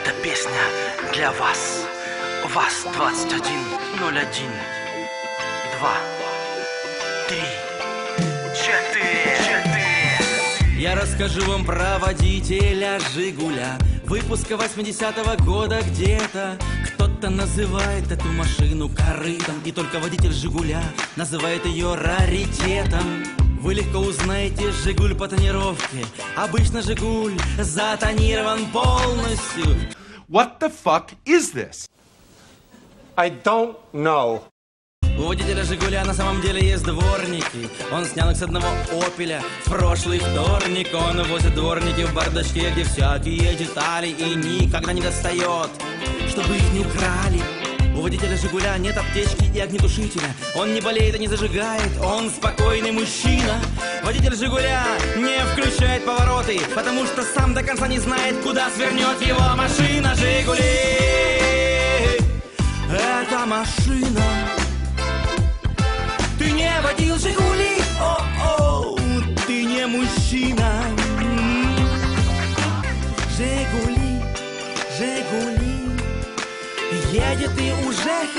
Эта песня для вас. Вас 2101. 2, 3, 4. Я расскажу вам про водителя «Жигуля» выпуска 80-го года где-то. Кто-то называет эту машину корытом, и только водитель «Жигуля» называет ее раритетом. Вы легко узнаете «Жигуль» по тонировке. Обычно «Жигуль» затонирован полностью. What the fuck is this? I don't know. У водителя «Жигуля» на самом деле есть дворники. Он снял их с одного «Опеля» в прошлый вторник. Он возит дворники в бардачке, где всякие детали, и никогда не достает, чтобы их не украли. У водителя «Жигуля» нет аптечки и огнетушителя. Он не болеет и не зажигает, он спокойный мужчина. Водитель «Жигуля» не включает повороты, потому что сам до конца не знает, куда свернет его машина. «Жигули» — это машина. Ты не водил «Жигули», о-о, ты не мужчина. «Жигули», «Жигули», едет и уже